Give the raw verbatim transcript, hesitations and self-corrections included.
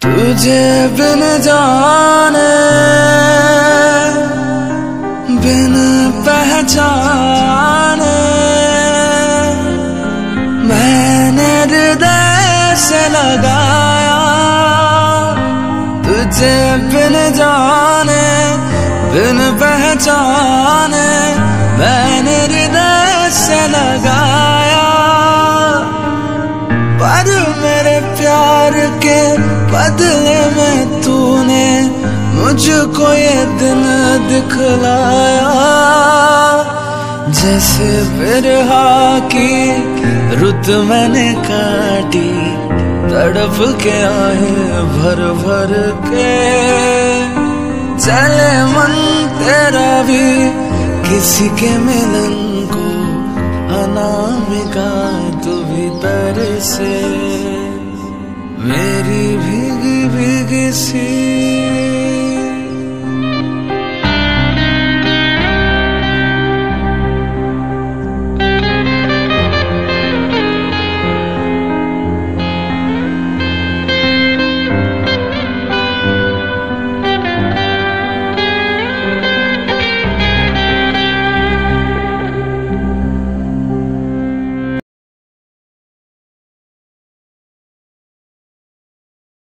तुझे बिन जाने बिन पहचाने मैंने हृदय से लगाया। तुझे बिन जाने बिन पहचाने मैंने हृदय से लगाया। पर मेरे प्यार के बदले में तूने मुझको ये दिन दिखलाया। जैसे बिरहा की रुत मैंने काटी, तड़प के आए भर भर के। चले मन तेरा भी किसी के मिलन को, अनामिका तू भीतर से मेरी भीगी भीगी सी